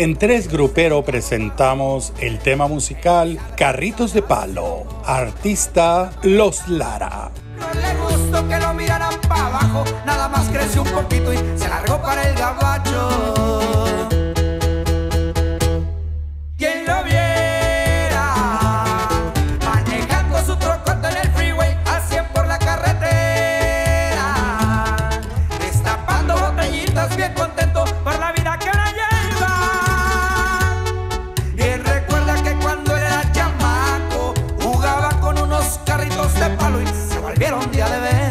En Tres Grupero presentamos el tema musical Carritos de Palo, artista Los Lara. No le gustó que lo miraran para abajo, nada más creció un poquito y se largó para el gabacho. Quien lo viera manejando su trocota en el freeway a 100 por la carretera, destapando botellitas bien contento por la vida que ahora lleva. Y él recuerda que cuando él era chamaco jugaba con unos carritos de palo y se volvieron día de veras.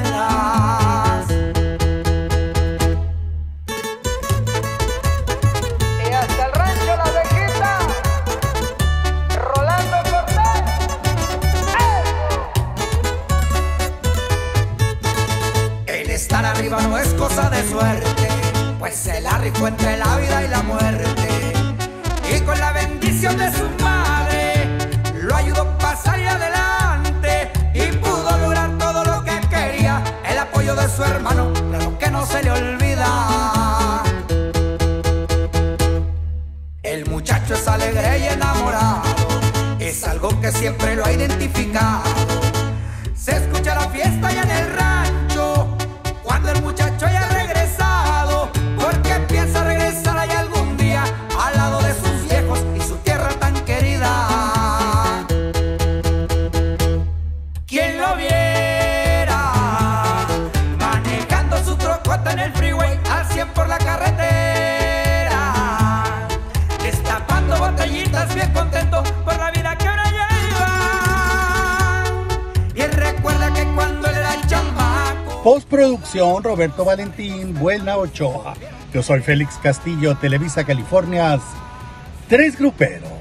Y hasta el rancho La Abejita, Rolando Cortés. El estar arriba no es cosa de suerte, pues se la rifó entre la vida y la muerte. Y con la bendición de su madre lo ayudó a pasar y adelante, y pudo lograr todo lo que quería. El apoyo de su hermano, claro que no se le olvida. El muchacho es alegre y enamorado, es algo que siempre lo ha identificado. Se escucha la fiesta allá en el rancho cuando el muchacho haya regresado, porque piensa regresar allá algún día al lado de sus viejos y su tierra tan querida. Quien lo viera manejando su trocota en el freeway al 100 por la carretera, destapando botellitas bien contento por la vida que ahora lleva. Y él recuerda que cuando él era el chamaco. Postproducción Roberto Valentín, Buena Ochoa. Yo soy Félix Castillo, Televisa Californias, Tres Grupero.